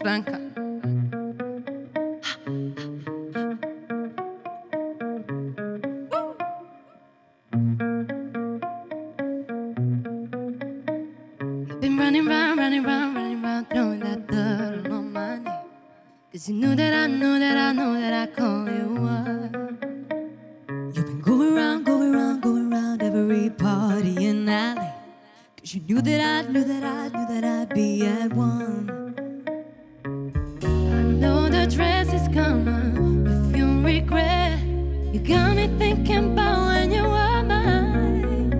Franka. Been running round, running round, running round, throwing that dirt on my name. 'Cause you knew that I knew that I knew that I call you up. You've been going round, going round, going round every party in LA. 'Cause you knew that I knew that I knew that I'd be at one. I know the dress is coming, if you regret. You got me thinking about when you were mine.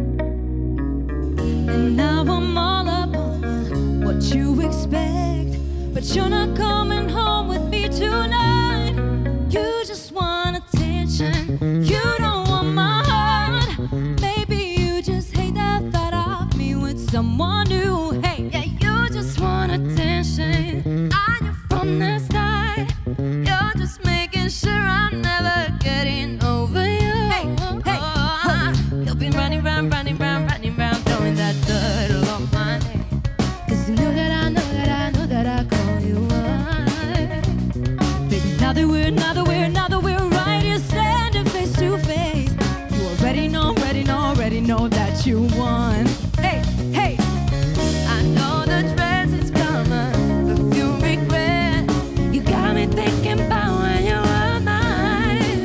And now I'm all up on you, what you expect. But you're not coming home with me tonight. You just want attention, you don't want my heart. Maybe you just hate that thought of me with someone new. Hey, yeah, you just want attention. I knew from the start. You're just making sure I'm never getting over you. Hey, hey, you'll be running round, running round, running round, throwing that dirt along my name. 'Cause you know that I know that I know that I call you up. Baby, now that we're right here standing face to face, you already know that you won. Hey, hey, I know the dress is coming, but you regret. You got me thinking about when you were mine.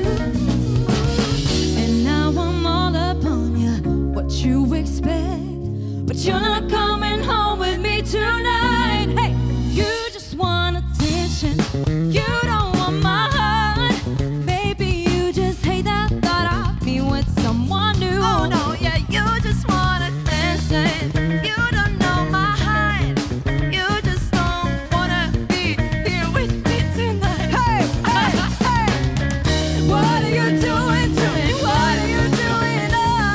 And now I'm all up on you, what you expect. But you're not coming home with me tonight. Hey, you just want attention, you don't want my heart. Maybe you just hate that thought of me with someone new. Oh no, yeah, you just want attention. You don't know my heart. You just don't wanna be here with me tonight. Hey, hey, hey, what are you doing to me? What are you doing?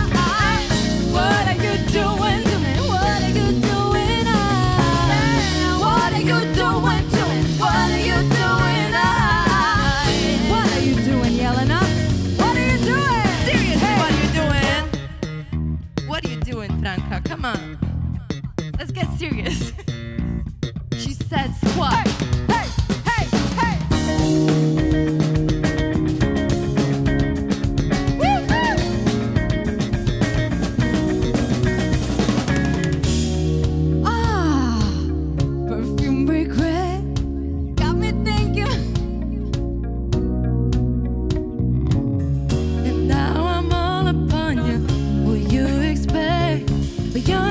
What are you doing to me? What are you doing? What are you doing to me? What are you doing? What are you doing, Yelena? What are you doing? Seriously, what are you doing? What are you doing, Franka? Come on. Let's get serious. She said squat. Hey, hey, hey, hey. Perfume regret got me thinking. And now I'm all upon you. What you expect? But you're